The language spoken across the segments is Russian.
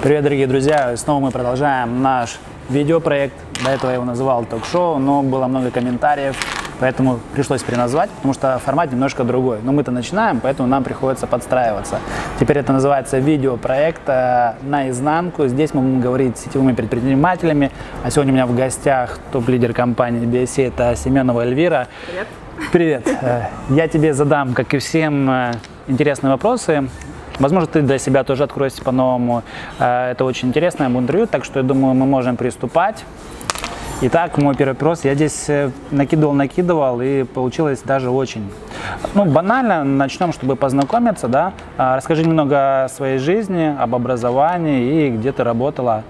Привет, дорогие друзья! Снова мы продолжаем наш видеопроект. До этого я его называл ток-шоу, но было много комментариев, поэтому пришлось переназвать, потому что формат немножко другой. Но мы-то начинаем, поэтому нам приходится подстраиваться. Теперь это называется видеопроект наизнанку. Здесь мы будем говорить с сетевыми предпринимателями. А сегодня у меня в гостях топ-лидер компании BSC, это Семенова Эльвира. Привет. Привет. Я тебе задам, как и всем, интересные вопросы. Возможно, ты для себя тоже откроешься по-новому. Это очень интересное интервью, так что я думаю, мы можем приступать. Итак, мой первый вопрос. Я здесь накидывал, и получилось даже очень банально. Начнем, чтобы познакомиться, да? Расскажи немного о своей жизни, об образовании и где ты работала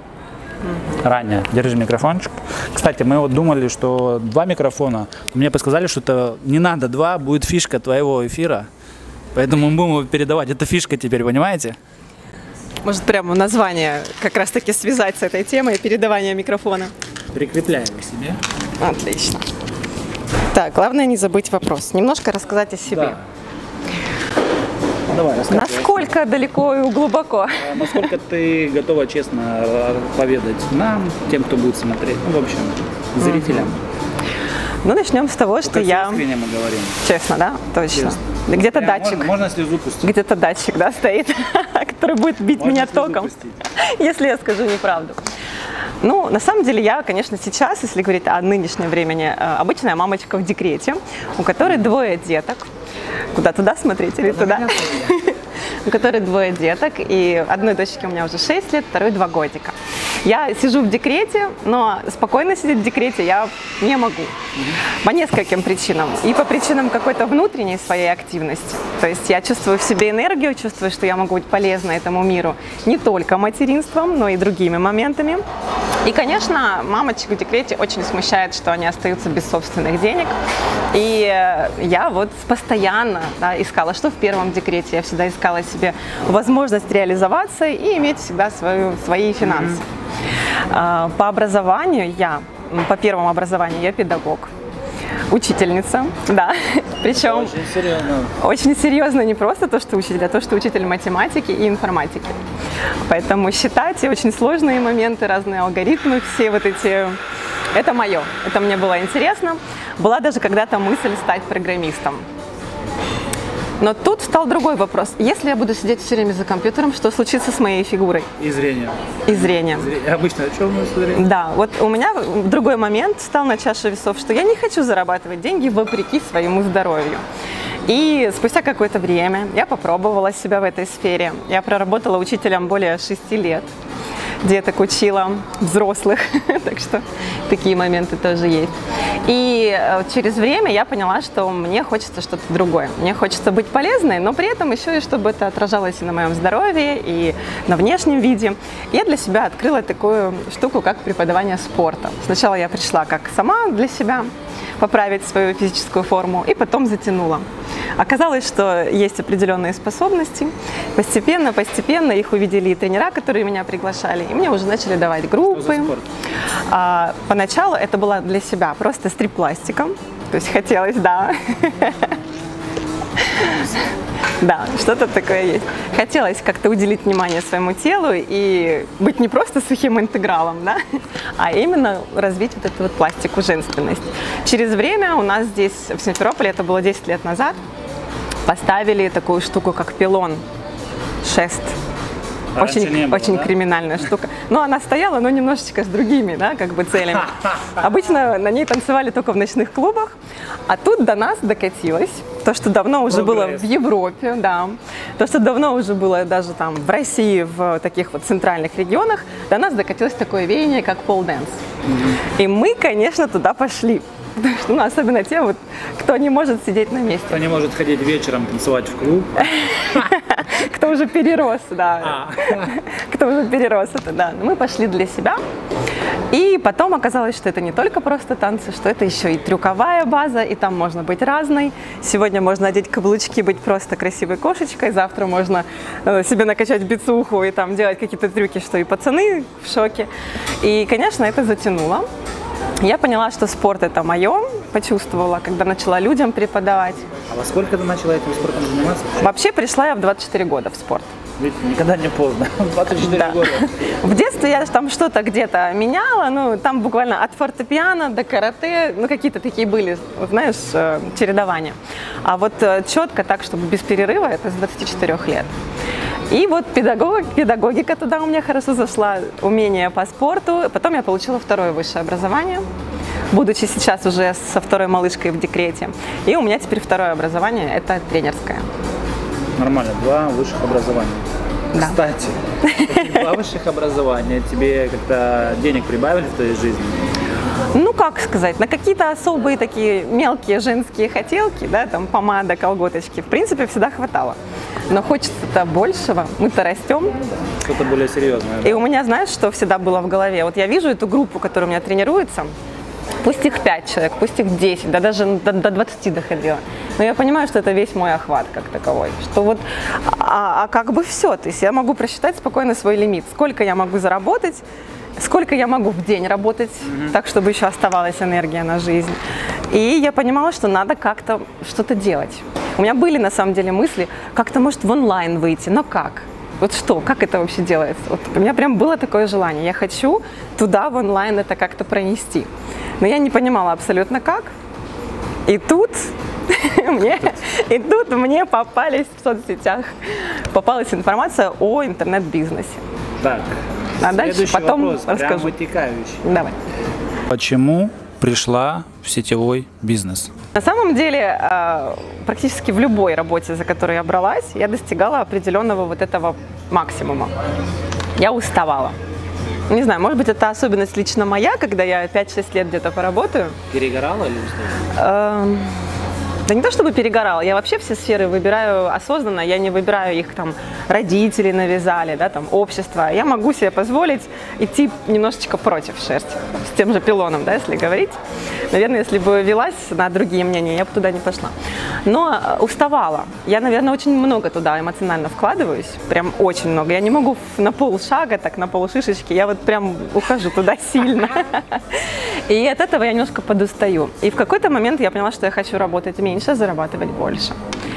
ранее. Держи микрофончик. Кстати, мы вот думали, что 2 микрофона. Мне подсказали, что это не надо 2, будет фишка твоего эфира. Поэтому мы будем его передавать. Это фишка теперь, понимаете? Может, прямо название как раз-таки связать с этой темой передавания микрофона. Прикрепляем к себе. Отлично. Так, главное не забыть вопрос. Немножко рассказать о себе. Да. Давай, рассказывай. Насколько далеко и глубоко? Насколько ты готова честно поведать нам, тем, кто будет смотреть, в общем, зрителям. Ну, начнем с того, что я... Искренне мы говорим. Честно, да? Точно. Честно. Где-то датчик. Можно слезу пустить. Где-то датчик, да, стоит, который будет бить Можно меня слезу током, пустить. если я скажу неправду. Ну, на самом деле, я, конечно, сейчас, если говорить о нынешнем времени, обычная мамочка в декрете, у которой 2 деток. Куда туда смотреть или туда? У которой 2 деток, и одной дочке у меня уже 6 лет, второй 2 годика. Я сижу в декрете, но спокойно сидеть в декрете я не могу. По нескольким причинам. И по причинам какой-то внутренней своей активности. То есть я чувствую в себе энергию, чувствую, что я могу быть полезна этому миру не только материнством, но и другими моментами. И, конечно, мамочек в декрете очень смущает, что они остаются без собственных денег. И я вот постоянно искала, что в первом декрете. Я всегда искала себе возможность реализоваться и иметь всегда свои финансы. По образованию по первому образованию я педагог, учительница, да. Причем очень серьезно. Очень серьезно, не просто то, что учитель, а то, что учитель математики и информатики. Поэтому считать и очень сложные моменты, разные алгоритмы, все вот эти... Это мое, это мне было интересно. Была даже когда-то мысль стать программистом. Но тут встал другой вопрос. Если я буду сидеть все время за компьютером, что случится с моей фигурой? И зрением. И зрением. Обычно о чем у нас зрение? Да, вот у меня другой момент стал на чаше весов, что я не хочу зарабатывать деньги вопреки своему здоровью. И спустя какое-то время я попробовала себя в этой сфере. Я проработала учителем более 6 лет. Деток учила, взрослых, так что такие моменты тоже есть. И через время я поняла, что мне хочется что-то другое. Мне хочется быть полезной, но при этом еще и чтобы это отражалось и на моем здоровье, и на внешнем виде. Я для себя открыла такую штуку, как преподавание спорта. Сначала я пришла как сама для себя поправить свою физическую форму, и потом затянула. Оказалось, что есть определенные способности. Постепенно их увидели и тренера, которые меня приглашали, и мне уже начали давать группы. Поначалу это было для себя просто стрип-пластиком, то есть хотелось, да. Да, что-то такое есть. Хотелось как-то уделить внимание своему телу и быть не просто сухим интегралом, да, а именно развить вот эту вот пластику, женственность. Через время у нас здесь, в Симферополе, это было 10 лет назад, поставили такую штуку, как пилон, шест. Очень криминальная штука. Но она стояла, но немножечко с другими, да, как бы целями. Обычно на ней танцевали только в ночных клубах, а тут до нас докатилось то, что давно уже было в Европе, да, то, что давно уже было даже там в России, в таких вот центральных регионах, до нас докатилось такое веяние, как пол-дэнс. И мы, конечно, туда пошли. Ну, особенно те, вот, кто не может сидеть на месте. Кто не может ходить вечером танцевать в клуб. Кто уже перерос, да. Кто уже перерос это, да. Мы пошли для себя. И потом оказалось, что это не только просто танцы, что это еще и трюковая база, и там можно быть разной. Сегодня можно одеть каблучки, быть просто красивой кошечкой, завтра можно себе накачать бицуху и там делать какие-то трюки, что и пацаны в шоке. И, конечно, это затянуло. Я поняла, что спорт – это мое, почувствовала, когда начала людям преподавать. А во сколько ты начала этим спортом заниматься? Вообще пришла я в 24 года в спорт. Видите, никогда не поздно. 24 Да. года. В детстве я там что-то где-то меняла, ну, там буквально от фортепиано до карате, ну, какие-то такие были, вот, знаешь, чередования. А вот четко так, чтобы без перерыва, это с 24 лет. И вот педагогика туда у меня хорошо зашла, умение по спорту. Потом я получила второе высшее образование, будучи сейчас уже со второй малышкой в декрете. И у меня теперь второе образование, это тренерское. Нормально, 2 высших образования. Да. Кстати, эти 2 высших образования тебе как-то денег прибавили в твоей жизни? Ну, как сказать, на какие-то особые такие мелкие женские хотелки, да, там помада, колготочки, в принципе, всегда хватало. Но хочется-то большего, мы-то растем. Что-то более серьезное. Да? И у меня, знаешь, что всегда было в голове? Вот я вижу эту группу, которая у меня тренируется, пусть их 5 человек, пусть их 10, да даже до 20 доходило. Но я понимаю, что это весь мой охват как таковой. Что вот, как бы все. То есть я могу просчитать спокойно свой лимит. Сколько я могу заработать, сколько я могу в день работать, так, чтобы еще оставалась энергия на жизнь. И я понимала, что надо как-то что-то делать. У меня были, на самом деле, мысли, как-то, может, в онлайн выйти, но как? Вот что, как это вообще делается? Вот у меня прям было такое желание. Я хочу туда, в онлайн, это как-то пронести. Но я не понимала абсолютно как. И тут мне попалась информация о интернет-бизнесе. Так, А дальше следующий потом вопрос, прям расскажу. вытекающий. Давай. Почему пришла в сетевой бизнес? На самом деле, практически в любой работе, за которую я бралась, я достигала определенного вот этого максимума. Я уставала. Не знаю, может быть, это особенность лично моя, когда я 5-6 лет где-то поработаю. Перегорала или устала? Да не то чтобы перегорала, я вообще все сферы выбираю осознанно, я не выбираю их там, родители навязали, да, там, общество. Я могу себе позволить идти немножечко против шерсти, с тем же пилоном, да, если говорить. Наверное, если бы велась на другие мнения, я бы туда не пошла. Но уставала. Я, наверное, очень много туда эмоционально вкладываюсь, прям очень много. Я не могу на полшага, так, на полшишечки, я вот прям ухожу туда сильно. И от этого я немножко подустаю. И в какой-то момент я поняла, что я хочу работать меньше, зарабатывать больше.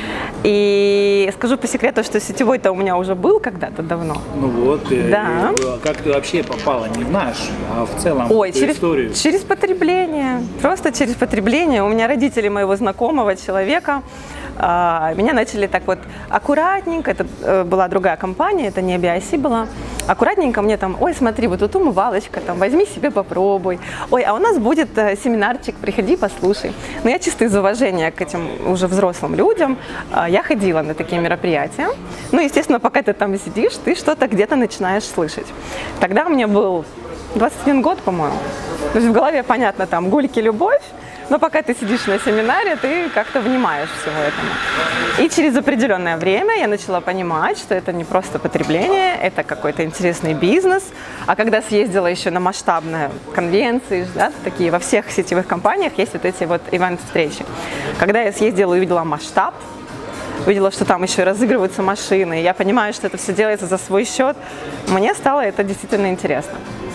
И скажу по секрету, что сетевой-то у меня уже был когда-то давно. Ну вот, Да. Как ты вообще попала, не знаешь, а в целом Ой, эту историю? через потребление, просто через потребление. У меня родители моего знакомого человека меня начали так вот аккуратненько, это была другая компания, это не BIC была, аккуратненько мне там, ой, смотри, вот тут умывалочка, там, возьми себе, попробуй, ой, а у нас будет семинарчик, приходи, послушай. Но я чисто из уважения к этим уже взрослым людям, я ходила на такие мероприятия. Ну, естественно, пока ты там сидишь, ты что-то где-то начинаешь слышать. Тогда мне был 21 год, по-моему. То есть в голове понятно, там, гульки, любовь. Но пока ты сидишь на семинаре, ты как-то внимаешь всему этому. И через определенное время я начала понимать, что это не просто потребление, это какой-то интересный бизнес. А когда съездила еще на масштабные конвенции, да, такие во всех сетевых компаниях есть вот эти вот ивент-встречи. Когда я съездила и увидела масштаб, увидела, что там еще и разыгрываются машины, и я понимаю, что это все делается за свой счет, мне стало это действительно интересно.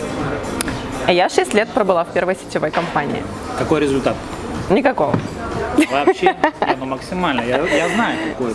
А я 6 лет пробыла в первой сетевой компании. Какой результат? Никакого. Вообще, ну максимально. Я знаю, какой.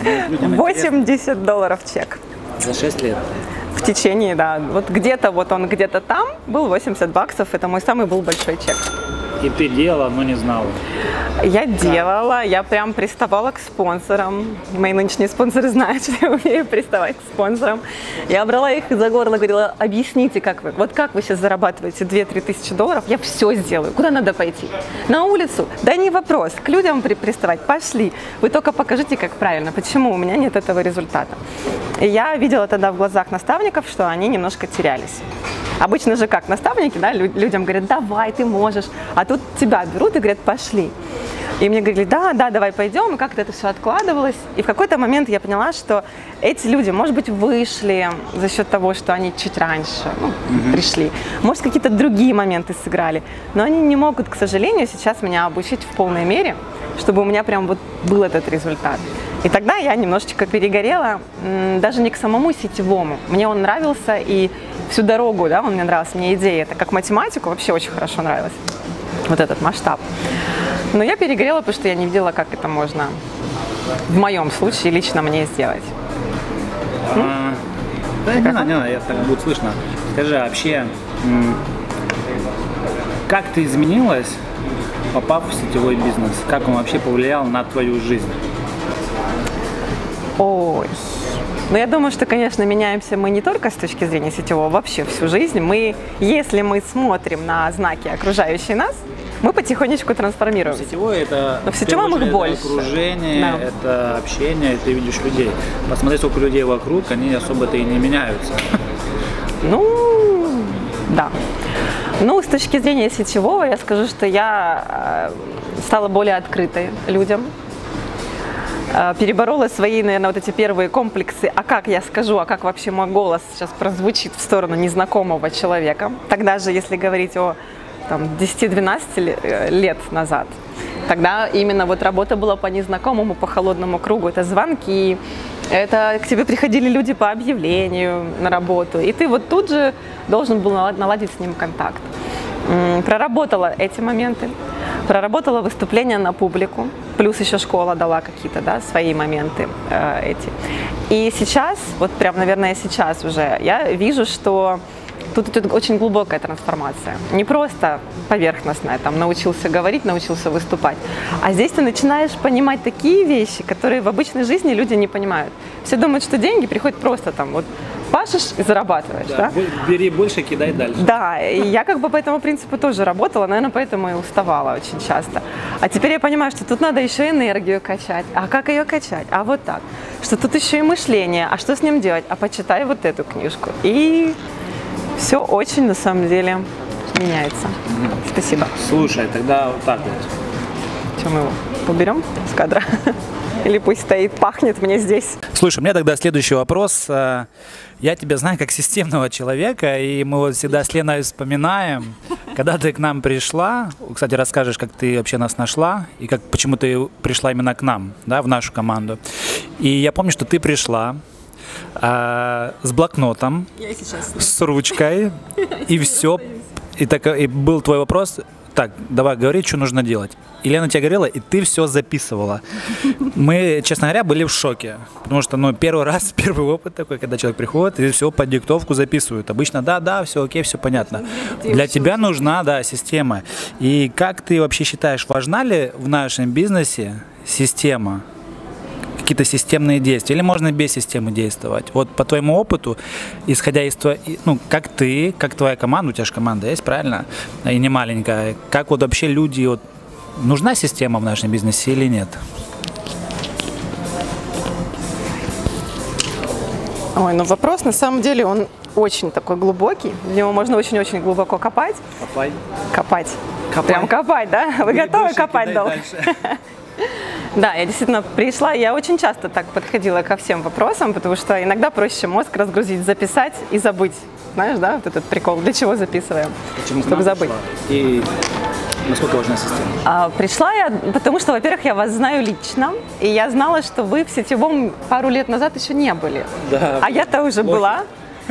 $80 чек. За 6 лет. В течение, да. Вот где-то вот он где-то там был $80. Это мой самый был большой чек. И ты делала, но не знала. Я делала, я прям приставала к спонсорам. Мои нынешние спонсоры знают, что я умею приставать к спонсорам. Я брала их за горло, говорила, объясните, как вы. Вот как вы сейчас зарабатываете 2-3 тысячи долларов, я все сделаю. Куда надо пойти? На улицу? Да не вопрос. К людям приставать? Пошли. Вы только покажите, как правильно. Почему у меня нет этого результата? И я видела тогда в глазах наставников, что они немножко терялись. Обычно же как, наставники, да, людям говорят, давай, ты можешь, а тут тебя берут и говорят, пошли. И мне говорили, да, давай пойдем, и как-то это все откладывалось. И в какой-то момент я поняла, что эти люди, может быть, вышли за счет того, что они чуть раньше пришли, может, какие-то другие моменты сыграли, но они не могут, к сожалению, сейчас меня обучить в полной мере, чтобы у меня прям вот был этот результат. И тогда я немножечко перегорела, даже не к самому сетевому. Мне он нравился, и всю дорогу, да, он мне нравился, мне идея, это как математику вообще очень хорошо нравилась, вот этот масштаб. Но я перегорела, потому что я не видела, как это можно в моем случае лично мне сделать. Да, не надо, я так будет слышно. Скажи, а вообще, как ты изменилась, попав в сетевой бизнес? Как он вообще повлиял на твою жизнь? Ой. Ну, я думаю, что, конечно, меняемся мы не только с точки зрения сетевого, вообще всю жизнь. Если мы смотрим на знаки, окружающие нас, мы потихонечку трансформируемся. Сетевое это, в сетевом их больше. Окружение, Да. это общение, ты видишь людей. Посмотри, сколько людей вокруг, они особо-то и не меняются. Ну, да. Ну, с точки зрения сетевого, я скажу, что я стала более открытой людям. Переборола свои, наверное, вот эти первые комплексы, а как я скажу, а как вообще мой голос сейчас прозвучит в сторону незнакомого человека. Тогда же, если говорить о 10-12 лет назад, тогда именно вот работа была по незнакомому, по холодному кругу. Это звонки, это к тебе приходили люди по объявлению на работу, и ты вот тут же должен был наладить с ним контакт. Проработала эти моменты, проработала выступления на публику, плюс еще школа дала какие-то, да, свои моменты эти. И сейчас, вот прям, наверное, сейчас уже, я вижу, что тут идет очень глубокая трансформация. Не просто поверхностная, там, научился говорить, научился выступать, а здесь ты начинаешь понимать такие вещи, которые в обычной жизни люди не понимают. Все думают, что деньги приходят просто там, вот, пашешь и зарабатываешь, да? Бери больше, кидай дальше. Да, и я как бы по этому принципу тоже работала, наверное, поэтому и уставала очень часто. А теперь я понимаю, что тут надо еще энергию качать. А как ее качать? А вот так. Что тут еще и мышление. А что с ним делать? А почитай вот эту книжку. И все очень, на самом деле, меняется. Спасибо. Слушай, тогда вот так вот. Что, мы его уберем с кадра? Или пусть стоит, пахнет мне здесь? Слушай, у меня тогда следующий вопрос. Я тебя знаю как системного человека, и мы вот всегда с Леной вспоминаем, когда ты к нам пришла, кстати, расскажешь, как ты вообще нас нашла, и почему ты пришла именно к нам, да, в нашу команду. И я помню, что ты пришла с блокнотом, с ручкой, и все. И был твой вопрос: так, давай говори, что нужно делать. И Лена тебе говорила, и ты все записывала. Мы, честно говоря, были в шоке. Потому что, первый раз, первый опыт такой, когда человек приходит и все под диктовку записывают. Обычно, да, все окей, все понятно. Для тебя нужна, да, система. И как ты вообще считаешь, важна ли в нашем бизнесе система? Какие-то системные действия, или можно без системы действовать? Вот по твоему опыту, исходя из как ты, как твоя команда, у тебя же команда есть, правильно? И не маленькая. Как вот вообще люди, вот, нужна система в нашем бизнесе или нет? Ой, вопрос, на самом деле, он очень такой глубокий. В него можно очень-очень глубоко копать. Копать. Прям копать, да? Вы готовы копать долго? Да, я действительно пришла, я очень часто так подходила ко всем вопросам, потому что иногда проще мозг разгрузить, записать и забыть. Знаешь, да, вот этот прикол, для чего записываем? Почему чтобы забыть. И насколько важна система? Пришла я, потому что, во-первых, я вас знаю лично, и я знала, что вы в сетевом пару лет назад еще не были. Да. А я-то уже была.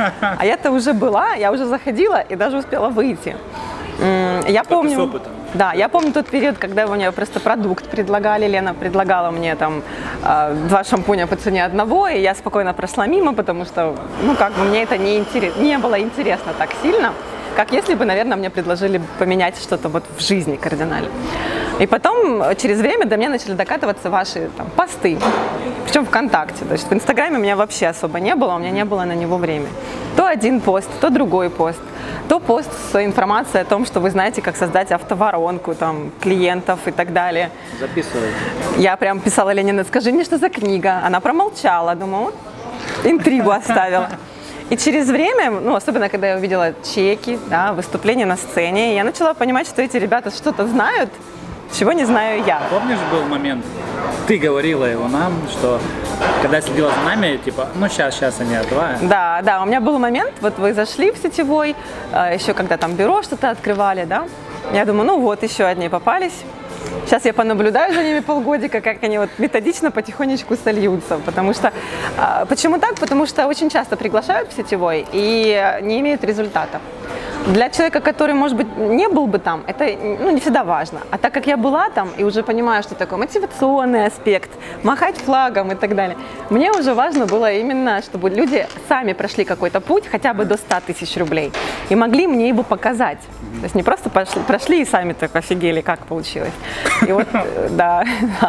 Я уже заходила и даже успела выйти. Я помню, да, я помню тот период, когда вы мне просто продукт предлагали, Лена предлагала мне там 2 шампуня по цене одного, и я спокойно прошла мимо, потому что, мне это не было интересно так сильно, как если бы, наверное, мне предложили поменять что-то вот в жизни кардинально. И потом, через время до меня начали докатываться ваши посты, причем ВКонтакте. То есть в Инстаграме у меня вообще особо не было, у меня не было на него времени. То один пост, то другой пост, то пост с информацией о том, что вы знаете, как создать автоворонку, клиентов и так далее. Записывай. Я прям писала Лене: скажи мне, что за книга. Она промолчала, думаю, интригу оставила. И через время, особенно когда я увидела чеки, да, выступления на сцене, я начала понимать, что эти ребята что-то знают, чего не знаю я. Помнишь, был момент, ты говорила его нам, что когда следила за нами, сейчас они отвают. Да, у меня был момент, вот вы зашли в сетевой, еще когда там бюро что-то открывали, да, я думаю, еще одни попались. Сейчас я понаблюдаю за ними полгодика, как они методично потихонечку сольются. Потому что, почему так? Потому что очень часто приглашают в сетевой и не имеют результата. Для человека, который, может быть, не был бы там, это не всегда важно. А так как я была там и уже понимаю, что такое мотивационный аспект, махать флагом и так далее, мне уже важно было именно, чтобы люди сами прошли какой-то путь, хотя бы до 100 тысяч рублей, и могли мне его показать. То есть не просто прошли и сами так офигели, как получилось. И вот, да.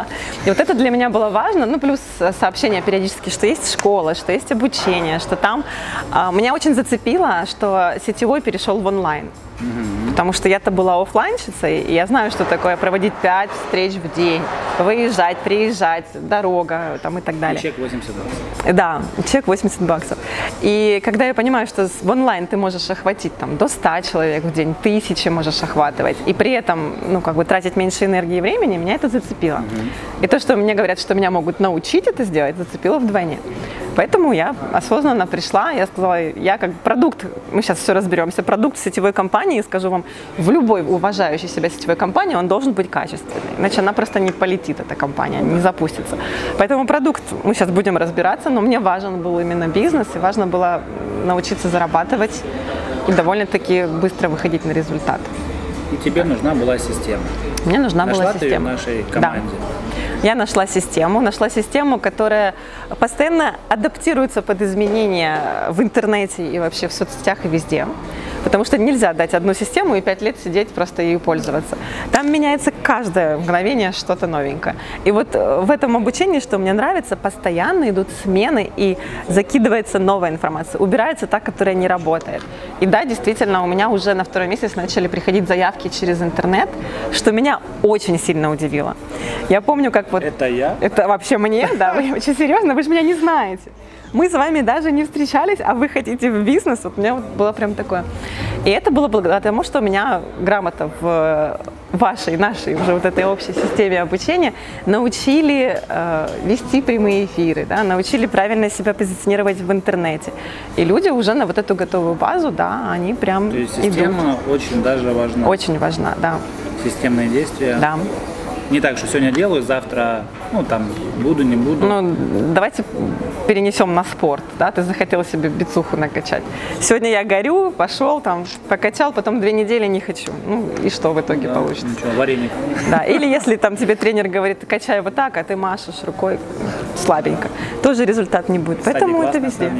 И вот это для меня было важно. Ну, плюс сообщения периодически, что есть школа, что есть обучение, что там... Меня очень зацепило, что сетевой перешел в онлайн. Потому что я-то была оффлайнщицей, и я знаю, что такое проводить 5 встреч в день, выезжать, приезжать, дорога там, и так далее. И чек 80 баксов. Да, чек 80 баксов. И когда я понимаю, что в онлайн ты можешь охватить там, до 100 человек в день, 1000 можешь охватывать, и при этом тратить меньше энергии и времени, меня это зацепило. И то, что мне говорят, что меня могут научить это сделать, зацепило вдвойне. Поэтому я осознанно пришла, я сказала, я как продукт, мы сейчас все разберемся, продукт сетевой компании, скажу вам, в любой уважающей себя сетевой компании он должен быть качественный, иначе она просто не полетит, эта компания, не запустится. Поэтому продукт, мы сейчас будем разбираться, но мне важен был именно бизнес, и важно было научиться зарабатывать и довольно-таки быстро выходить на результат. И тебе нужна была система. Мне нужна была система. Нашла ты в нашей команде? Да. Я нашла систему, которая постоянно адаптируется под изменения в интернете и вообще в соцсетях и везде. Потому что нельзя дать одну систему и 5 лет сидеть просто ею пользоваться. Там меняется каждое мгновение что-то новенькое. И вот в этом обучении, что мне нравится, постоянно идут смены и закидывается новая информация. Убирается та, которая не работает. И да, действительно, у меня уже на 2-й месяц начали приходить заявки через интернет, что меня очень сильно удивило. Я помню, как вот... Это я? Это вообще мне, да, вы очень серьезно, вы же меня не знаете. Мы с вами даже не встречались, а вы хотите в бизнес. Вот у меня было прям такое. И это было благодаря тому, что меня грамотно в нашей уже вот этой общей системе обучения научили вести прямые эфиры, да, научили правильно себя позиционировать в интернете. И люди уже на вот эту готовую базу, да, они прям идут. То есть система очень даже важна. Очень важна, да. Системные действия. Да. Не так, что сегодня делаю, завтра, буду, не буду. Давайте перенесем на спорт, да, ты захотел себе бицуху накачать. Сегодня я горю, пошел там, покачал, потом 2 недели не хочу. И что в итоге получится? Ничего, вареник. Да, или если там тебе тренер говорит, качай вот так, а ты машешь рукой слабенько, тоже результат не будет. Кстати, поэтому это везде.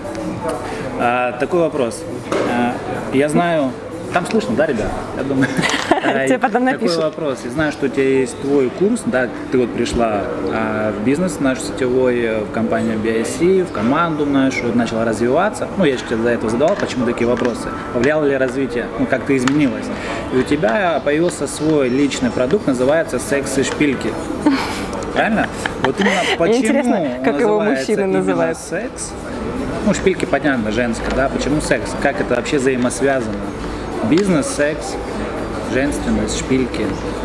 Такой вопрос. Я знаю... Там слышно, да, ребят? Я думаю. Тебе потом напишут. Такой вопрос. Я знаю, что у тебя есть твой курс, да, ты вот пришла в бизнес наш сетевой, в компанию BIC, в команду нашу, начала развиваться. Я тебе до этого задавал, почему такие вопросы. Повлияло ли развитие, как ты изменилась? И у тебя появился свой личный продукт, называется «Секс и шпильки». Правильно? Вот именно почему интересно, как его мужчины называют. Секс? Шпильки, понятно, женское, да? Почему секс? Как это вообще взаимосвязано? Бизнес, секс, женственность, шпильки.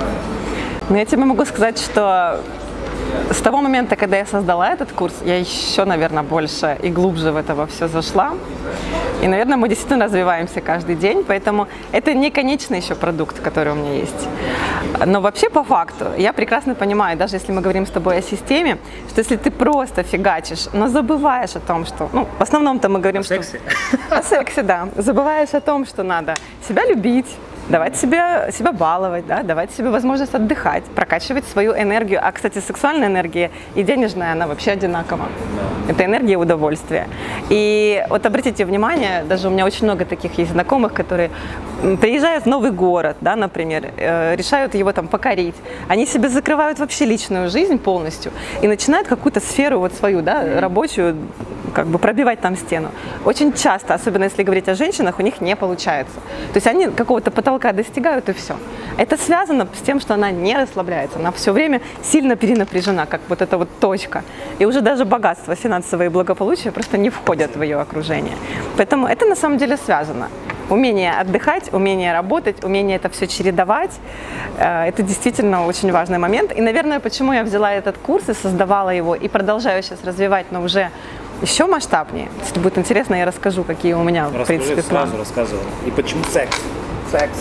Я тебе могу сказать, что с того момента, когда я создала этот курс, я еще, наверное, больше и глубже в это все зашла. И, наверное, мы действительно развиваемся каждый день, поэтому это не конечный еще продукт, который у меня есть. Но вообще, по факту, я прекрасно понимаю, даже если мы говорим с тобой о системе, что если ты просто фигачишь, но забываешь о том, что... в основном-то мы говорим, что... О сексе, да. Забываешь о том, что надо себя любить, давать себя баловать, да, давать себе возможность отдыхать, прокачивать свою энергию. А, кстати, сексуальная энергия и денежная, она вообще одинакова. Это энергия удовольствия. И вот обратите внимание, даже у меня очень много таких есть знакомых, которые приезжают в новый город, да, например, решают его там покорить. Они себе закрывают вообще личную жизнь полностью и начинают какую-то сферу вот свою, да, рабочую, пробивать там стену. Очень часто, особенно если говорить о женщинах, у них не получается. То есть они какого-то потолка достигают, и все. Это связано с тем, что она не расслабляется, она все время сильно перенапряжена, как вот эта вот точка. И уже даже богатство, финансовое и благополучие просто не входят в ее окружение. Поэтому это на самом деле связано. Умение отдыхать, умение работать, умение это все чередовать, это действительно очень важный момент. И, наверное, почему я взяла этот курс и создавала его, и продолжаю сейчас развивать, но уже еще масштабнее. Если будет интересно, я расскажу, какие у меня, в принципе, планы. Сразу рассказывай. И почему секс? Секс.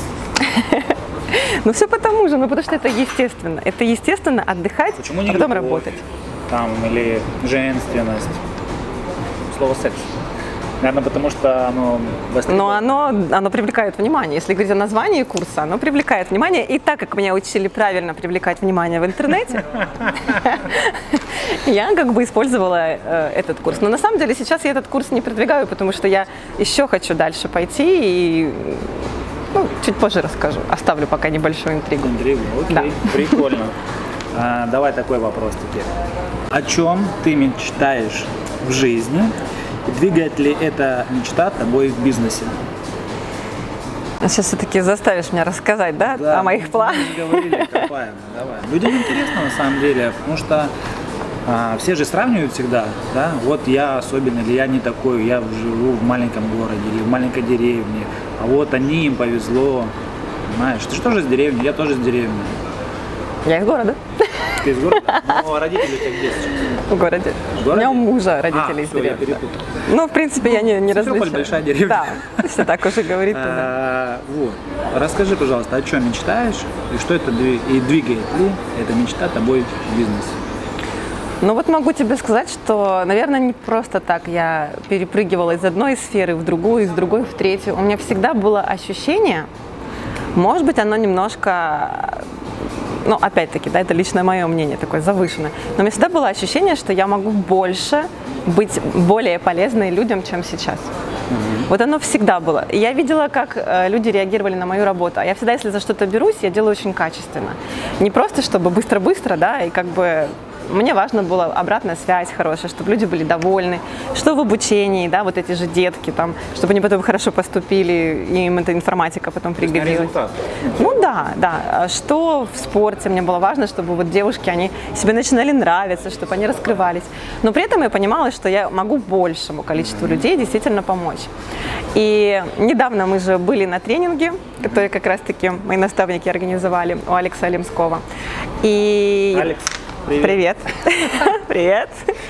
Все потому же, потому что это естественно. Это естественно отдыхать, а потом работать. Или женственность. Слово секс. Наверное, потому что оно Но оно привлекает внимание. Если говорить о названии курса, оно привлекает внимание. И так как меня учили правильно привлекать внимание в интернете, я как бы использовала этот курс. Но на самом деле сейчас я этот курс не продвигаю, потому что я еще хочу дальше пойти и чуть позже расскажу. Оставлю пока небольшую интригу. Окей, Да. прикольно. Давай такой вопрос теперь. О чем ты мечтаешь в жизни? И двигает ли эта мечта тобой в бизнесе? Сейчас все-таки заставишь меня рассказать, да, о моих планах? Мы говорили, копаем. Давай. Людям интересно на самом деле, потому что все же сравнивают всегда, да, вот я особенный или я не такой, я живу в маленьком городе или в маленькой деревне, а вот они, им повезло, знаешь, ты же тоже из деревни, я тоже из деревни. Я из города. Ты из города? Но родители у тебя где сейчас? В городе. В городе? У меня у мужа родители из всё, я деревни. перепутал. Ну, в принципе, я не Симферополь различаю. большая деревня. Да, если так уже говорить, то да. Вот. Расскажи, пожалуйста, о чем мечтаешь и что это и двигает ли эта мечта тобой в бизнесе? Ну вот могу тебе сказать, что, наверное, не просто так я перепрыгивала из одной сферы в другую, из другой в третью. У меня всегда было ощущение, может быть, оно немножко, ну, опять-таки, да, это личное мое мнение, такое завышенное, но у меня всегда было ощущение, что я могу больше быть более полезной людям, чем сейчас. Вот оно всегда было. И я видела, как люди реагировали на мою работу. А я всегда, если за что-то берусь, я делаю очень качественно. Не просто, чтобы быстро-быстро, да, и как бы мне важно была обратная связь хорошая, чтобы люди были довольны, что в обучении, да, вот эти же детки, там, чтобы они потом хорошо поступили, и им эта информатика потом пригодилась. Ну да, что в спорте мне было важно, чтобы вот девушки, они себе начинали нравиться, чтобы они раскрывались. Но при этом я понимала, что я могу большему количеству людей действительно помочь. И недавно мы же были на тренинге, который как раз-таки мои наставники организовали у Алекса Лемского. И... Алекс. Привет. Привет.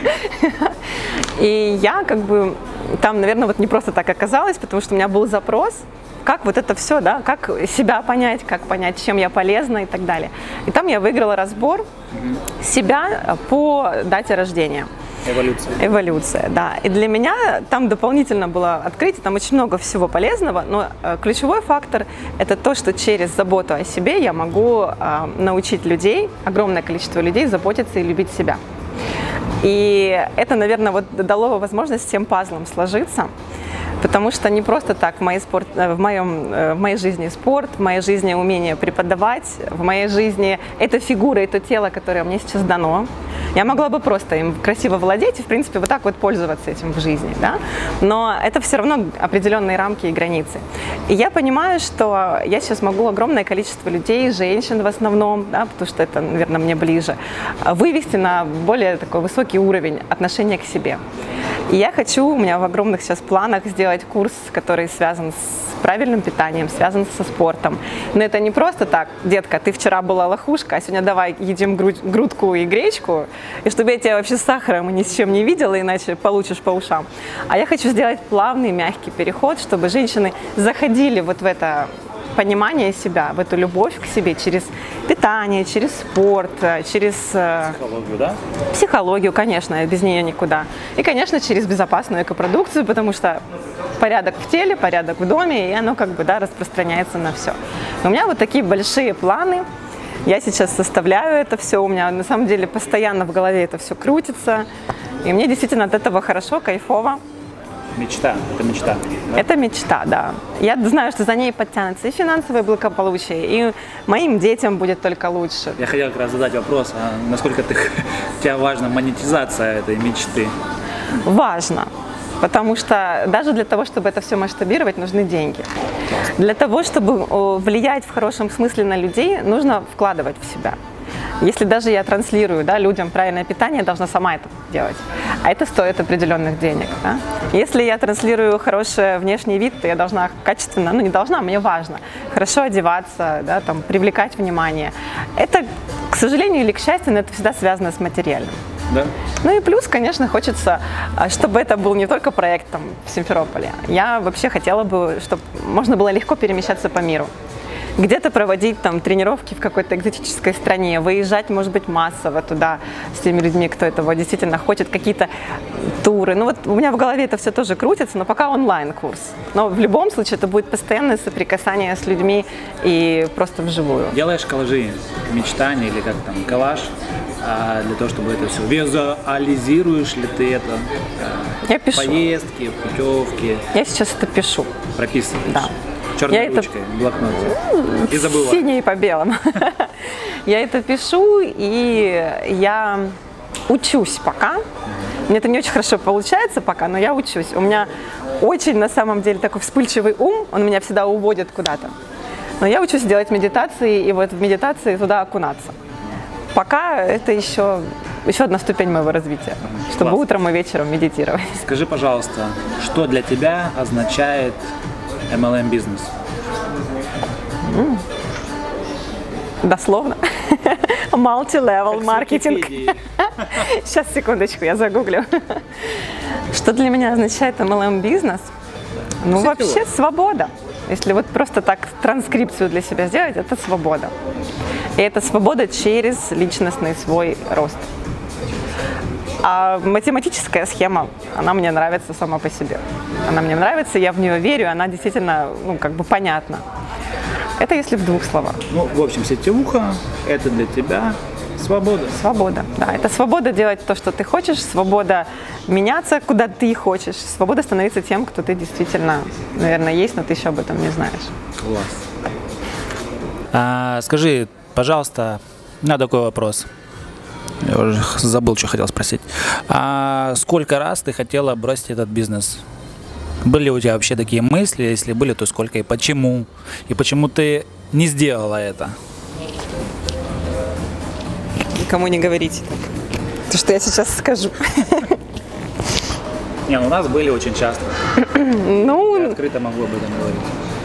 И я как бы там, наверное, вот не просто так оказалась, потому что у меня был запрос, как вот это все, да, как себя понять, как понять, чем я полезна и так далее. И там я выиграла разбор себя по дате рождения. Эволюция, да. И для меня там дополнительно было открытие, там очень много всего полезного, но ключевой фактор – это то, что через заботу о себе я могу научить людей, огромное количество людей, заботиться и любить себя. И это, наверное, вот дало возможность всем пазлам сложиться, потому что не просто так в моей жизни спорт, в моей жизни умение преподавать, в моей жизни эта фигура и то тело, которое мне сейчас дано. Я могла бы просто им красиво владеть и, в принципе, вот так вот пользоваться этим в жизни, да? Но это все равно определенные рамки и границы. И я понимаю, что я сейчас могу огромное количество людей, женщин в основном, да, потому что это, наверное, мне ближе, вывести на более такой высокий уровень отношения к себе. И я хочу, у меня в огромных сейчас планах сделать курс, который связан с правильным питанием, связан со спортом. Но это не просто так, детка, ты вчера была лохушка, а сегодня давай едим грудку и гречку, и чтобы я тебя вообще с сахаром и ни с чем не видела, иначе получишь по ушам. А я хочу сделать плавный, мягкий переход, чтобы женщины заходили вот в это понимание себя, в эту любовь к себе через питание, через спорт, через психологию, да? Психологию, конечно, без нее никуда. И, конечно, через безопасную экопродукцию, потому что порядок в теле, порядок в доме, и оно как бы, да, распространяется на все. У меня вот такие большие планы. Я сейчас составляю это все, у меня на самом деле постоянно в голове это все крутится, и мне действительно от этого хорошо, кайфово. Мечта, это мечта. Да? Это мечта, да. Я знаю, что за ней подтянется и финансовое благополучие, и моим детям будет только лучше. Я хотел как раз задать вопрос, насколько тебе важна монетизация этой мечты? Важно. Потому что даже для того, чтобы это все масштабировать, нужны деньги. Для того, чтобы влиять в хорошем смысле на людей, нужно вкладывать в себя. Если даже я транслирую, да, людям правильное питание, я должна сама это делать. А это стоит определенных денег. Да? Если я транслирую хороший внешний вид, то я должна качественно, ну не должна, мне важно, хорошо одеваться, да, там, привлекать внимание. Это, к сожалению или к счастью, но это всегда связано с материальным. Да. Ну и плюс, конечно, хочется, чтобы это был не только проект там, в Симферополе. Я вообще хотела бы, чтобы можно было легко перемещаться по миру. где-то проводить там тренировки в какой-то экзотической стране, выезжать, может быть, массово туда с теми людьми, кто этого действительно хочет, какие-то туры. Ну вот у меня в голове это все тоже крутится, но пока онлайн-курс. Но в любом случае это будет постоянное соприкасание с людьми и просто вживую. Делаешь коллажи мечтаний или как там, коллаж для того, чтобы это все визуализируешь ли ты это? Я пишу. Поездки, путевки. Я сейчас это пишу. Прописываешь? Да. Черной ручкой, в блокноте. И забыла. Синей по белому. Я это пишу, и я учусь пока. Мне это не очень хорошо получается пока, но я учусь. У меня очень, на самом деле, такой вспыльчивый ум, он меня всегда уводит куда-то. Но я учусь делать медитации, и вот в медитации туда окунаться. Пока это еще одна ступень моего развития, чтобы Класс. утром и вечером медитировать. Скажи, пожалуйста, что для тебя означает MLM-бизнес? Дословно. Multi-level маркетинг. Сейчас, секундочку, я загуглю. Что для меня означает MLM-бизнес? Ну, вообще свобода. Если вот просто так транскрипцию для себя сделать, это свобода. И это свобода через личностный свой рост. А математическая схема, она мне нравится сама по себе. Она мне нравится, я в нее верю, она действительно, ну, как бы понятна. Это если в двух словах. Ну, в общем, сетевуха – это для тебя свобода. Свобода, да. Это свобода делать то, что ты хочешь, свобода меняться, куда ты хочешь, свобода становиться тем, кто ты действительно, наверное, есть, но ты еще об этом не знаешь. Класс. Скажи, пожалуйста, у меня такой вопрос. Я уже забыл, что хотел спросить. Сколько раз ты хотела бросить этот бизнес? Были у тебя вообще такие мысли? Если были, то сколько и почему? И почему ты не сделала это? Никому не говорите так. То, что я сейчас скажу. Не, у нас были очень часто. Ну, Я открыто могу об этом говорить.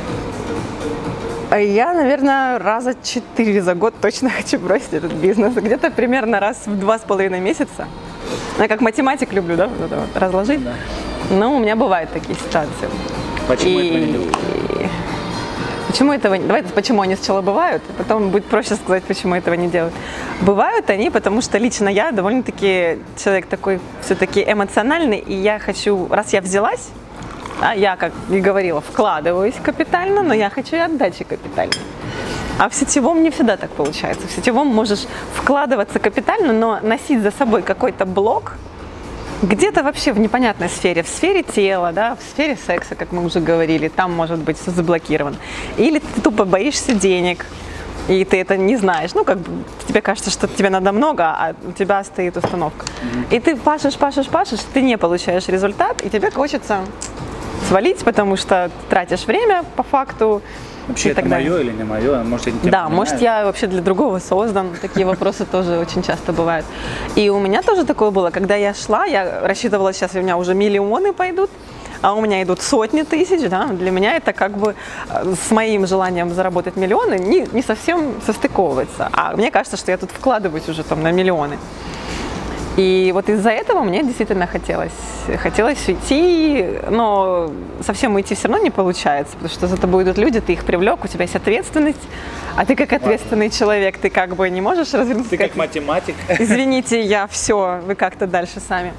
Я, наверное, раза 4 за год точно хочу бросить этот бизнес. Где-то примерно раз в 2,5 месяца. Я как математик люблю, да, вот это вот разложить. Да. Но у меня бывают такие ситуации. Почему этого не делают? Почему этого? Давайте почему они сначала бывают, а потом будет проще сказать, почему этого не делают. Бывают они, потому что лично я довольно-таки человек такой все-таки эмоциональный, и я хочу, раз я взялась, да, я, как и говорила, вкладываюсь капитально, но я хочу и отдачи капитально. А в сетевом не всегда так получается. В сетевом можешь вкладываться капитально, но носить за собой какой-то блок где-то вообще в непонятной сфере, в сфере тела, да, в сфере секса, как мы уже говорили, там может быть все заблокировано. Или ты тупо боишься денег, и ты это не знаешь. Ну, как бы тебе кажется, что тебе надо много, а у тебя стоит установка. И ты пашешь, ты не получаешь результат, и тебе хочется свалить, потому что тратишь время по факту. Вообще это мое или не мое? Может, я не да, может, я вообще для другого создан. Такие вопросы тоже очень часто бывают. И у меня тоже такое было, когда я шла, я рассчитывала, сейчас у меня уже миллионы пойдут, а у меня идут сотни тысяч, да, для меня это как бы с моим желанием заработать миллионы не совсем состыковывается. А мне кажется, что я тут вкладываюсь уже там на миллионы. И вот из-за этого мне действительно хотелось уйти, но совсем уйти все равно не получается, потому что за тобой идут люди, ты их привлек, у тебя есть ответственность, а ты как ответственный человек, ты как бы не можешь развернуться. Ты как математик. Извините, я все, вы как-то дальше сами.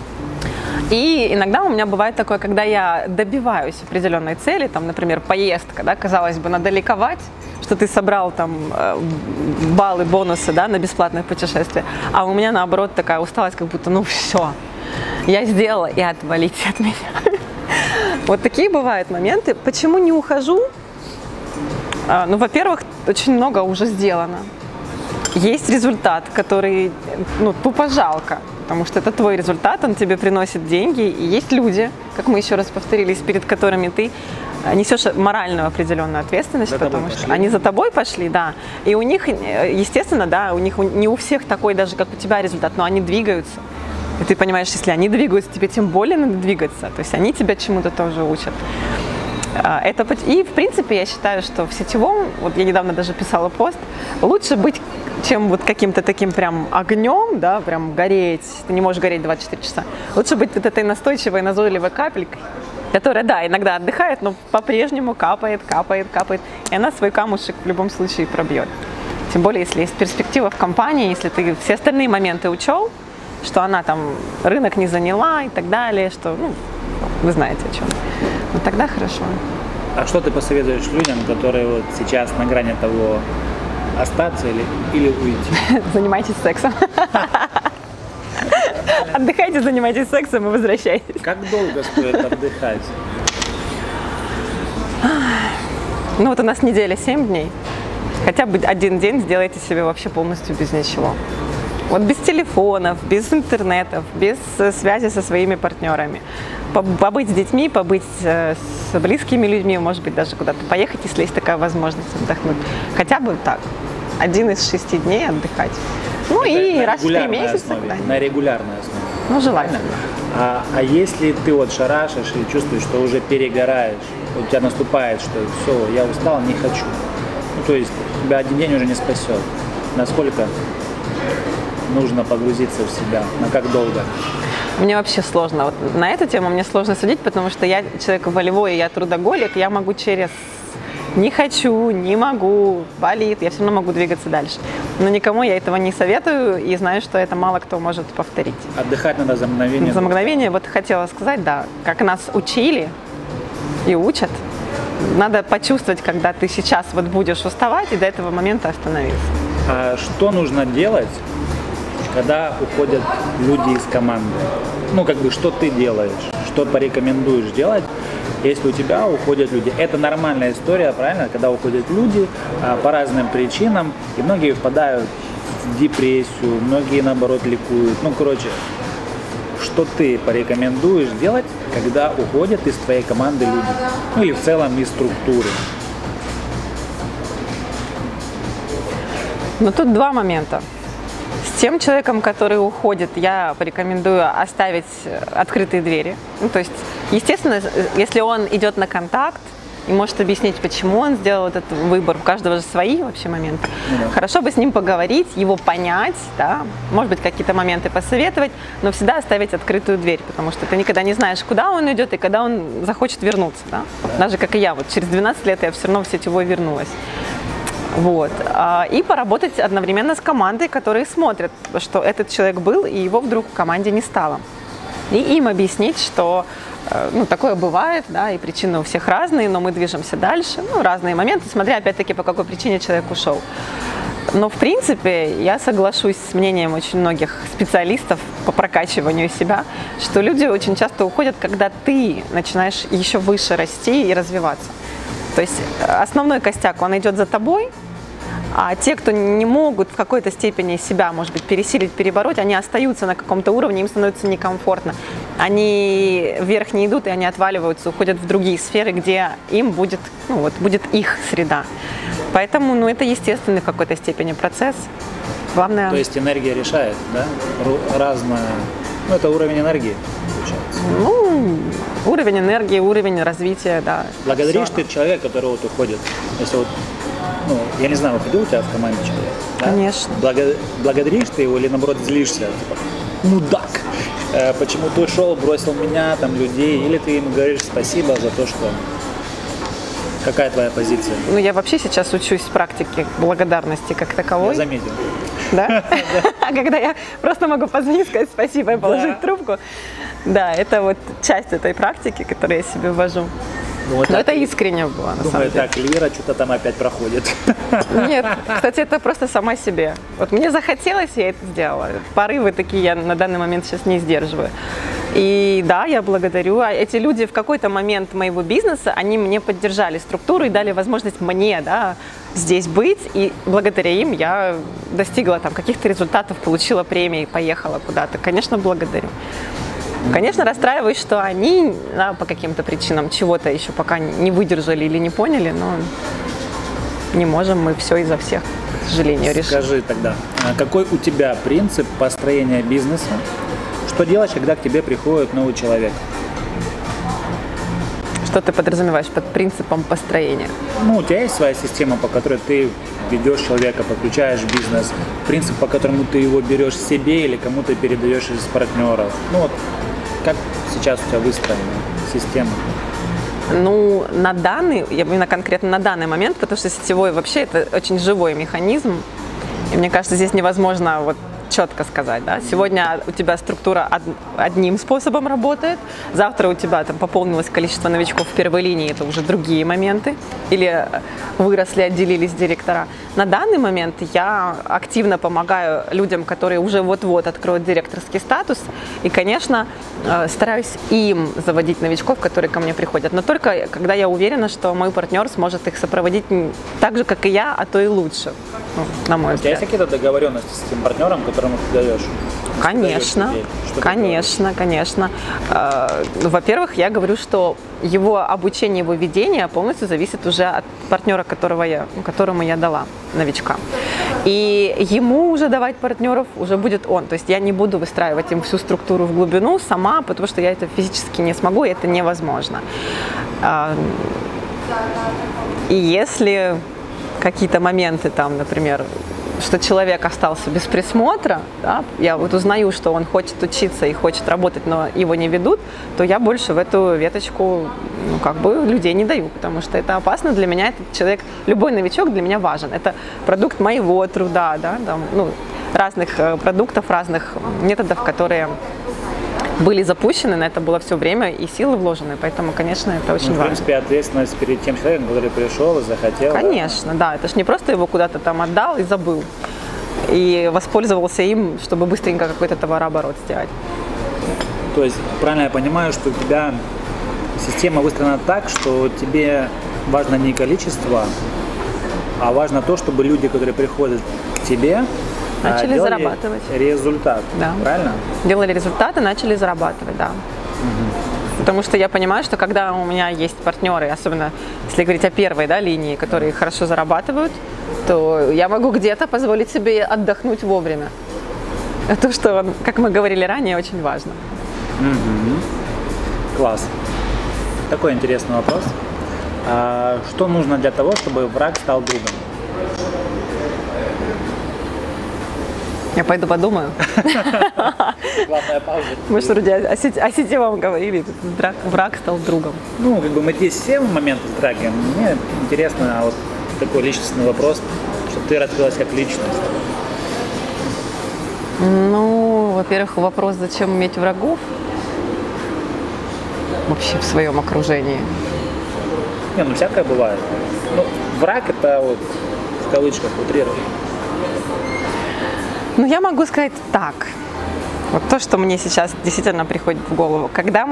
И иногда у меня бывает такое, когда я добиваюсь определенной цели, там, например, поездка, да, казалось бы, надо ликовать, что ты собрал там баллы, бонусы, да, на бесплатное путешествие, а у меня наоборот такая усталость, как будто, ну все, я сделала, и отвалите от меня. Вот такие бывают моменты. Почему не ухожу? Ну, во-первых, очень много уже сделано. Есть результат, который, ну, тупо жалко, потому что это твой результат, он тебе приносит деньги, и есть люди, как мы еще раз повторились, перед которыми ты несешь моральную определенную ответственность, потому что они за тобой пошли, да, и у них, естественно, да, у них не у всех такой даже, как у тебя результат, но они двигаются, и ты понимаешь, если они двигаются, тебе тем более надо двигаться, то есть они тебя чему-то тоже учат. И, в принципе, я считаю, что в сетевом, вот я недавно даже писала пост, лучше быть, чем вот каким-то таким прям огнем, да, прям гореть, ты не можешь гореть 24 часа, лучше быть вот этой настойчивой, назойливой капелькой, которая, да, иногда отдыхает, но по-прежнему капает. И она свой камушек в любом случае пробьет. Тем более, если есть перспектива в компании, если ты все остальные моменты учел, что она там рынок не заняла и так далее, что, ну, вы знаете о чем. Ну, тогда хорошо. А что ты посоветуешь людям, которые вот сейчас на грани того, остаться или уйти? Занимайтесь сексом. Отдыхайте, занимайтесь сексом и возвращайтесь. Как долго стоит отдыхать? Ну вот у нас неделя 7 дней. Хотя бы один день сделайте себе вообще полностью без ничего. Вот без телефонов, без интернетов, без связи со своими партнерами. Побыть с детьми, побыть с близкими людьми, может быть, даже куда-то поехать, если есть такая возможность отдохнуть. Хотя бы так, 1 из 6 дней отдыхать. Ну это и раз в 3 месяца. На регулярной основе. Ну, желательно. А если ты вот шарашишь и чувствуешь, что уже перегораешь, у тебя наступает, что все, я устал, не хочу. Ну, то есть тебя один день уже не спасет. Насколько нужно погрузиться в себя? На как долго? Мне вообще сложно. Вот на эту тему мне сложно судить, потому что я человек волевой, я трудоголик, я могу через не хочу, не могу, болит, я все равно могу двигаться дальше. Но никому я этого не советую и знаю, что это мало кто может повторить. Отдыхать надо за мгновение. За мгновение, вот хотела сказать, да, как нас учили и учат, надо почувствовать, когда ты сейчас вот будешь уставать, и до этого момента остановиться. А что нужно делать, когда уходят люди из команды? Ну, как бы, что ты делаешь? Что порекомендуешь делать, если у тебя уходят люди? Это нормальная история, правильно? Когда уходят люди по разным причинам, и многие впадают в депрессию, многие, наоборот, ликуют. Ну, короче, что ты порекомендуешь делать, когда уходят из твоей команды люди? Ну, или в целом из структуры? Но тут два момента. С тем человеком, который уходит, я порекомендую оставить открытые двери. Ну, то есть, естественно, если он идет на контакт и может объяснить, почему он сделал этот выбор, у каждого же свои вообще моменты. Да. Хорошо бы с ним поговорить, его понять, да, может быть, какие-то моменты посоветовать, но всегда оставить открытую дверь, потому что ты никогда не знаешь, куда он идет и когда он захочет вернуться. Да? Даже как и я, вот через 12 лет я все равно в сетевой вернулась. Вот. И поработать одновременно с командой, которые смотрят, что этот человек был, и его вдруг в команде не стало. И им объяснить, что ну, такое бывает, да, и причины у всех разные, но мы движемся дальше. Ну, разные моменты, смотря опять-таки, по какой причине человек ушел. Но, в принципе, я соглашусь с мнением очень многих специалистов по прокачиванию себя, что люди очень часто уходят, когда ты начинаешь еще выше расти и развиваться. То есть основной костяк, он идет за тобой, а те, кто не могут в какой-то степени себя, может быть, пересилить, перебороть, они остаются на каком-то уровне, им становится некомфортно. Они вверх не идут, и они отваливаются, уходят в другие сферы, где им будет, ну, вот, будет их среда. Поэтому, ну, это естественный в какой-то степени процесс. Главное... То есть энергия решает, да? Разная... Ну, это уровень энергии, получается. Ну, уровень энергии, уровень развития, да. Благодаришь ты человека, который вот уходит? Если вот, ну, я не знаю, уходил у тебя в команде человек? Да? Конечно. Благодаришь ты его или, наоборот, злишься? Типа, мудак! Почему ты ушел, бросил меня, там, людей? Или ты ему говоришь спасибо за то, что... Какая твоя позиция? Ну, я вообще сейчас учусь в практике благодарности как таковой. Я заметил. Да? Когда я просто могу позвонить, сказать спасибо и положить трубку. Да, это вот часть этой практики, которую я себе ввожу. Но это искренне было, на самом деле. Так, Эльвира что-то там опять проходит. Нет, кстати, это просто сама себе. Вот мне захотелось, я это сделала. Порывы такие я на данный момент сейчас не сдерживаю. И да, я благодарю. А эти люди в какой-то момент моего бизнеса, они мне поддержали структуру и дали возможность мне, да, здесь быть. И благодаря им я достигла там каких-то результатов, получила премии, поехала куда-то. Конечно, благодарю. Конечно, расстраиваюсь, что они, да, по каким-то причинам чего-то еще пока не выдержали или не поняли, но не можем мы все из-за всех, к сожалению, решить. Скажи тогда, какой у тебя принцип построения бизнеса? Что делаешь, когда к тебе приходит новый человек? Что ты подразумеваешь под принципом построения? Ну, у тебя есть своя система, по которой ты ведешь человека, подключаешь бизнес, принцип, по которому ты его берешь себе или кому-то передаешь из партнеров. Ну вот, как сейчас у тебя выстроена система? Ну, именно конкретно на данный момент, потому что сетевой вообще это очень живой механизм. И мне кажется, здесь невозможно вот четко сказать, да. Сегодня у тебя структура одним способом работает, завтра у тебя там пополнилось количество новичков в первой линии, это уже другие моменты, или выросли, отделились директора. На данный момент я активно помогаю людям, которые уже вот-вот откроют директорский статус, и, конечно, стараюсь им заводить новичков, которые ко мне приходят, но только когда я уверена, что мой партнер сможет их сопроводить так же, как и я, а то и лучше, ну, на мой взгляд. У тебя есть какие-то договоренности с этим партнером, которому ты даешь? Конечно, конечно. Во-первых, я говорю, что его обучение, его ведение полностью зависит уже от партнера, которому я дала новичка. И ему уже давать партнеров уже будет он. То есть я не буду выстраивать им всю структуру в глубину сама, потому что я это физически не смогу, и это невозможно. И если какие-то моменты там, например, что человек остался без присмотра, да, я вот узнаю, что он хочет учиться и хочет работать, но его не ведут, то я больше в эту веточку, ну, как бы людей не даю, потому что это опасно для меня, этот человек, любой новичок для меня важен. Это продукт моего труда, да, там, ну, разных продуктов, разных методов, которые были запущены, на это было все время и силы вложены, поэтому, конечно, это очень важно. В принципе, ответственность перед тем человеком, который пришел и захотел. Конечно, да, это ж не просто его куда-то там отдал и забыл, и воспользовался им, чтобы быстренько какой-то товарооборот сделать. То есть, правильно я понимаю, что у тебя система выстроена так, что тебе важно не количество, а важно то, чтобы люди, которые приходят к тебе, начали зарабатывать. Результат, да. Правильно? Делали результаты, начали зарабатывать, да. Угу. Потому что я понимаю, что когда у меня есть партнеры, особенно если говорить о первой, да, линии, которые хорошо зарабатывают, то я могу где-то позволить себе отдохнуть вовремя. То, что, как мы говорили ранее, очень важно. Угу. Класс. Такой интересный вопрос. Что нужно для того, чтобы враг стал другом? Я пойду подумаю. Главная пауза. Мы что, вроде о сетевом говорили, враг стал другом. Ну, как бы мы здесь все моменты с драгом. Мне интересно вот такой личностный вопрос, чтобы ты раскрылась как личность. Ну, во-первых, вопрос, зачем иметь врагов вообще в своем окружении? Не, ну всякое бывает. Ну, враг это вот в кавычках утрирую. Ну, я могу сказать так. Вот то, что мне сейчас действительно приходит в голову. Когда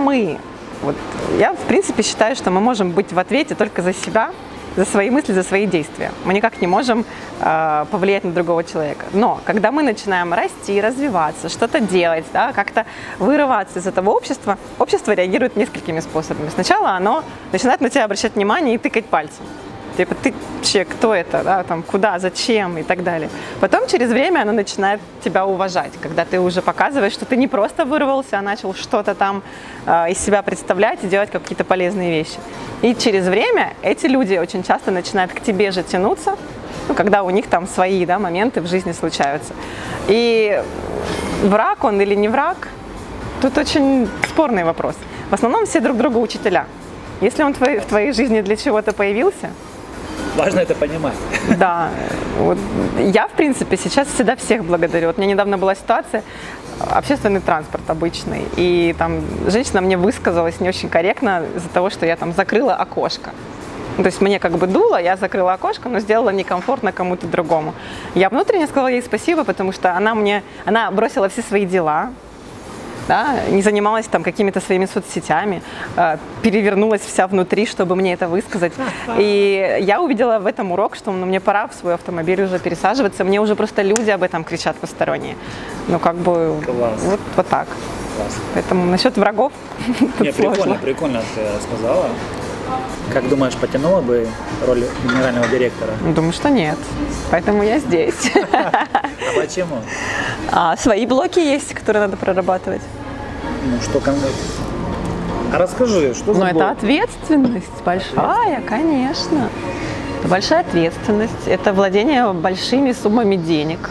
я в принципе считаю, что мы можем быть в ответе только за себя, за свои мысли, за свои действия. Мы никак не можем повлиять на другого человека. Но когда мы начинаем расти, развиваться, что-то делать, да, как-то вырываться из этого общества, общество реагирует несколькими способами. Сначала оно начинает на тебя обращать внимание и тыкать пальцем. Типа, ты вообще, кто это, да, там, куда, зачем и так далее. Потом через время оно начинает тебя уважать, когда ты уже показываешь, что ты не просто вырвался, а начал что-то там из себя представлять и делать какие-то полезные вещи. И через время эти люди очень часто начинают к тебе же тянуться, ну, когда у них там свои, да, моменты в жизни случаются. И враг он или не враг, тут очень спорный вопрос. В основном все друг друга учителя. Если он в твоей жизни для чего-то появился, важно это понимать. Да. Вот. Я, в принципе, сейчас всегда всех благодарю. Вот у меня недавно была ситуация, общественный транспорт обычный, и там женщина мне высказалась не очень корректно из-за того, что я там закрыла окошко. То есть мне как бы дуло, я закрыла окошко, но сделала некомфортно кому-то другому. Я внутренне сказала ей спасибо, потому что она бросила все свои дела, да, не занималась там какими-то своими соцсетями, перевернулась вся внутри, чтобы мне это высказать. И я увидела в этом урок, что мне пора в свой автомобиль уже пересаживаться. Мне уже просто люди об этом кричат посторонние. Ну, как бы, вот так. Класс. Поэтому насчет врагов прикольно ты сказала. Как думаешь, потянула бы роль генерального директора? Думаю, что нет. Поэтому я здесь. А почему? Свои блоки есть, которые надо прорабатывать. Ну, что конкретно? А расскажи, что за блок? Это ответственность большая, конечно. Это большая ответственность. Это владение большими суммами денег.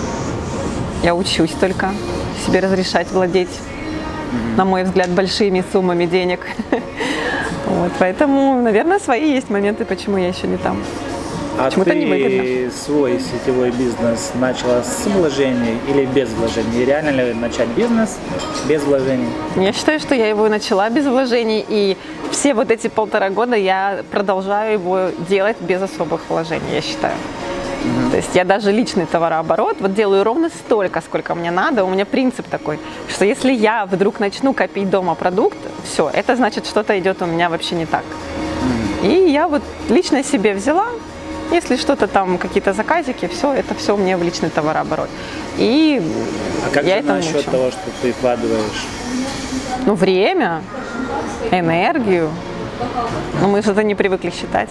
Я учусь только себе разрешать владеть, на мой взгляд, большими суммами денег. Вот, поэтому, наверное, свои есть моменты, почему я еще не там. А Почему-то ты невыгодно. свой сетевой бизнес начала с вложений или без вложений? И реально ли начать бизнес без вложений? Я считаю, что я его начала без вложений, и все вот эти 1,5 года я продолжаю его делать без особых вложений, я считаю. То есть я даже личный товарооборот вот делаю ровно столько, сколько мне надо. У меня принцип такой, что если я вдруг начну копить дома продукт, все, это значит, что-то идет у меня вообще не так. И я вот лично себе взяла, если что-то там, какие-то заказики, это все мне в личный товарооборот. И А как я же насчет учу. того, что ты вкладываешь? Ну, время, энергию. Ну, мы что-то не привыкли считать.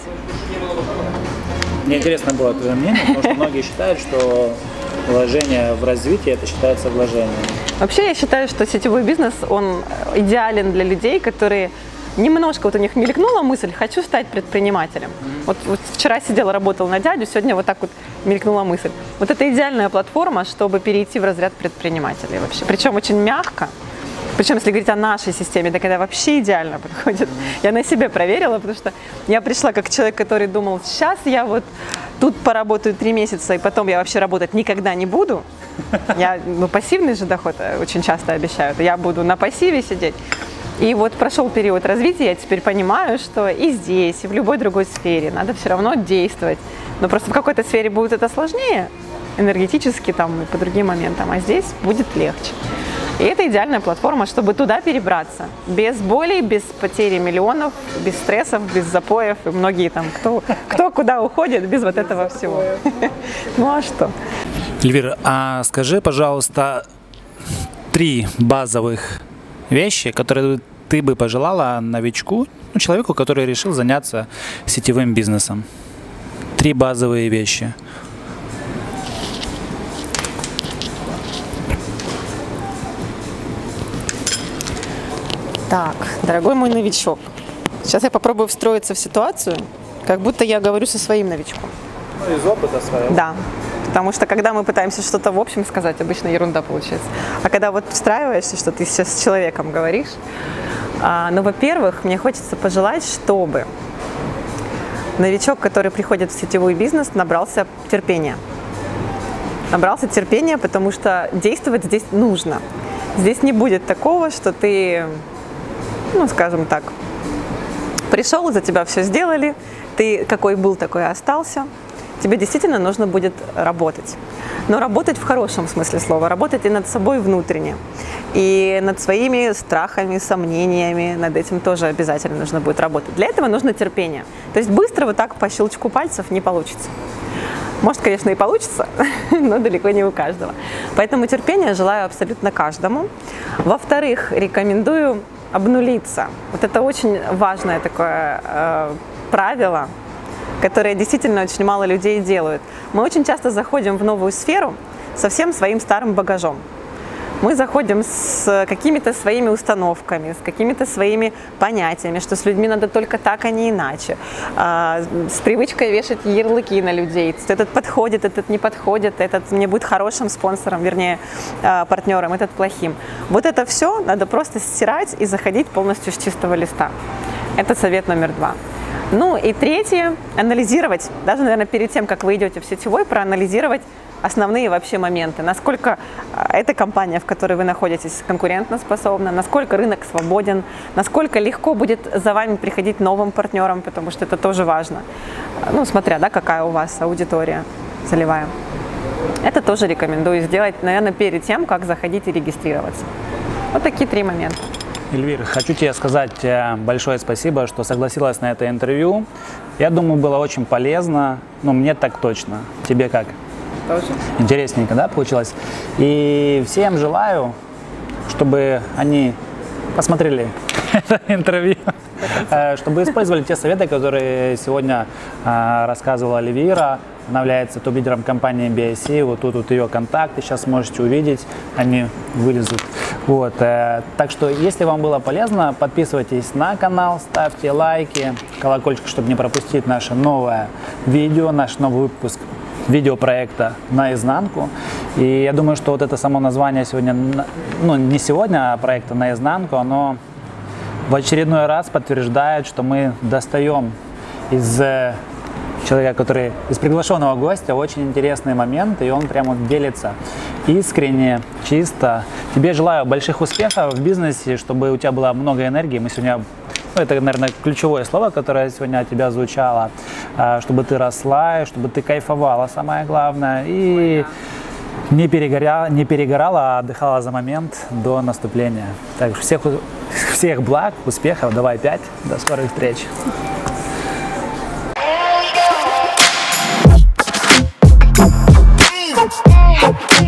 Мне интересно было твое мнение, потому что многие считают, что вложение в развитие это считается вложением. Вообще, я считаю, что сетевой бизнес, он идеален для людей, которые немножко вот у них мелькнула мысль, хочу стать предпринимателем. Вот вчера сидела, работала на дядю, сегодня вот так вот мелькнула мысль. Вот это идеальная платформа, чтобы перейти в разряд предпринимателей вообще. Причем очень мягко. Причем, если говорить о нашей системе, так это вообще идеально подходит. Я на себе проверила, потому что я пришла как человек, который думал, сейчас я вот тут поработаю 3 месяца, и потом я вообще работать никогда не буду. Пассивный же доход очень часто обещают. Я буду на пассиве сидеть. И вот прошел период развития, я теперь понимаю, что и здесь, и в любой другой сфере надо все равно действовать. Но просто в какой-то сфере будет это сложнее, энергетически там и по другим моментам, а здесь будет легче. И это идеальная платформа, чтобы туда перебраться. Без боли, без потери миллионов, без стрессов, без запоев. И многие там, кто куда уходит, без вот этого всего. Ну а что? Эльвира, а скажи, пожалуйста, 3 базовых вещи, которые ты бы пожелала новичку, человеку, который решил заняться сетевым бизнесом. 3 базовые вещи. Так, дорогой мой новичок, сейчас я попробую встроиться в ситуацию, как будто я говорю со своим новичком. Ну, из опыта своего. Да, потому что когда мы пытаемся что-то в общем сказать, обычно ерунда получается. А когда вот встраиваешься, что ты сейчас с человеком говоришь, во-первых, мне хочется пожелать, чтобы новичок, который приходит в сетевой бизнес, набрался терпения. Набрался терпения, потому что действовать здесь нужно. Здесь не будет такого, что ты, скажем так, пришел, за тебя все сделали, ты какой был, такой и остался. Тебе действительно нужно будет работать. Но работать в хорошем смысле слова, работать и над собой внутренне, и над своими страхами, сомнениями, над этим тоже обязательно нужно будет работать. Для этого нужно терпение. То есть быстро вот так по щелчку пальцев не получится. Может, конечно, и получится, но далеко не у каждого. Поэтому терпения желаю абсолютно каждому. Во-вторых, рекомендую обнулиться. Вот это очень важное такое правило, которое действительно очень мало людей делают. Мы очень часто заходим в новую сферу со всем своим старым багажом. Мы заходим с какими-то своими установками, с какими-то своими понятиями, что с людьми надо только так, а не иначе. С привычкой вешать ярлыки на людей. Этот подходит, этот не подходит, этот мне будет хорошим спонсором, вернее, партнером, этот плохим. Вот это все надо просто стирать и заходить полностью с чистого листа. Это совет номер 2. Ну и третье, анализировать, даже, наверное, перед тем, как вы идете в сетевой, проанализировать основные вообще моменты, насколько эта компания, в которой вы находитесь, конкурентоспособна, насколько рынок свободен, насколько легко будет за вами приходить новым партнерам, потому что это тоже важно, смотря, какая у вас аудитория целевая. Это тоже рекомендую сделать, наверное, перед тем, как заходить и регистрироваться. Вот такие 3 момента. Эльвира, хочу тебе сказать большое спасибо, что согласилась на это интервью. Я думаю, было очень полезно, мне так точно. Тебе как? Тоже. Интересненько, да, получилось? И всем желаю, чтобы они посмотрели это интервью, чтобы использовали те советы, которые сегодня рассказывала Эльвира. Она является топ-лидером компании BIC. Вот тут вот ее контакты, сейчас можете увидеть, они вылезут. Так что, если вам было полезно, подписывайтесь на канал, ставьте лайки, колокольчик, чтобы не пропустить наше новое видео, наш новый выпуск видеопроекта «Наизнанку». И я думаю, что вот это само название сегодня, не сегодня, а проекта «Наизнанку», оно в очередной раз подтверждает, что мы достаем из человека, который из приглашенного гостя, очень интересные моменты, и он прямо делится искренне, чисто. Тебе желаю больших успехов в бизнесе, чтобы у тебя было много энергии. Мы сегодня, это, наверное, ключевое слово, которое сегодня от тебя звучало, чтобы ты росла, чтобы ты кайфовала, самое главное, и не перегорала, а отдыхала за момент до наступления. Так что всех благ, успехов, давай 5, до скорых встреч. Yeah.